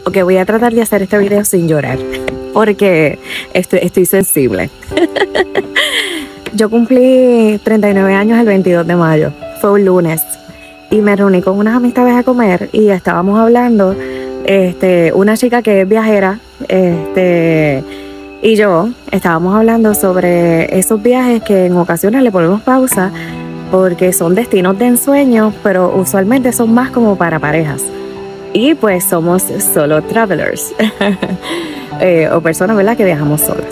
Ok, voy a tratar de hacer este video sin llorar, porque estoy sensible. Yo cumplí 39 años el 22 de mayo, fue un lunes, y me reuní con unas amistades a comer y estábamos hablando, una chica que es viajera, y yo estábamos hablando sobre esos viajes que en ocasiones le ponemos pausa porque son destinos de ensueño, pero usualmente son más como para parejas. Y pues somos solo travelers o personas, ¿verdad?, que viajamos solas.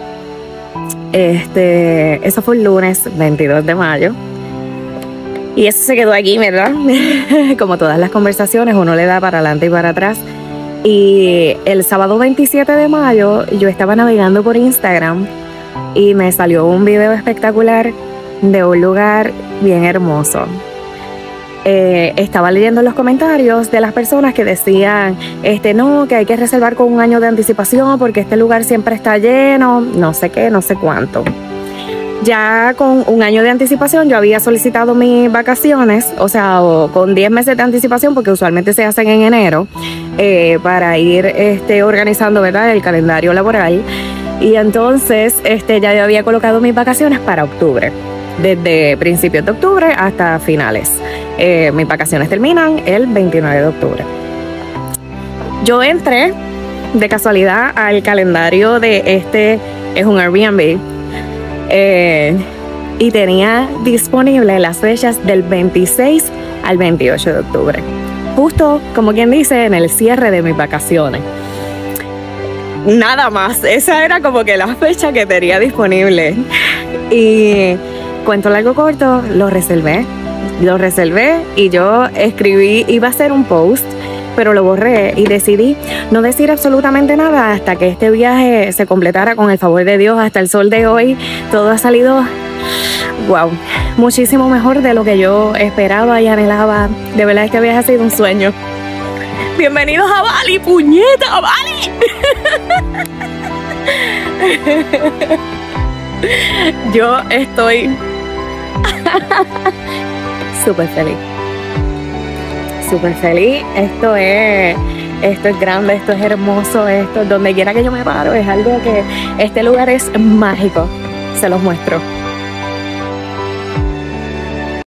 Eso fue el lunes 22 de mayo. Y eso se quedó aquí, ¿verdad? Como todas las conversaciones, uno le da para adelante y para atrás. Y el sábado 27 de mayo yo estaba navegando por Instagram y me salió un video espectacular de un lugar bien hermoso. Estaba leyendo los comentarios de las personas que decían, no, que hay que reservar con 1 año de anticipación porque este lugar siempre está lleno, no sé qué, no sé cuánto. Ya con 1 año de anticipación yo había solicitado mis vacaciones, o sea, con 10 meses de anticipación, porque usualmente se hacen en enero, para ir organizando, ¿verdad?, el calendario laboral. Y entonces ya yo había colocado mis vacaciones para octubre, desde principios de octubre hasta finales. Mis vacaciones terminan el 29 de octubre. Yo entré de casualidad al calendario de es un Airbnb, y tenía disponible las fechas del 26 al 28 de octubre. Justo, como quien dice, en el cierre de mis vacaciones. Nada más, esa era como que la fecha que tenía disponible. Y cuento largo corto, lo reservé y yo escribí, iba a hacer un post, pero lo borré y decidí no decir absolutamente nada hasta que este viaje se completara con el favor de Dios. Hasta el sol de hoy todo ha salido, wow, muchísimo mejor de lo que yo esperaba y anhelaba. De verdad, este viaje ha sido un sueño. Bienvenidos a Bali, puñeta, a Bali. Yo estoy súper feliz. Súper feliz. Esto es grande, esto es hermoso, donde quiera que yo me paro es algo que este lugar es mágico. Se los muestro.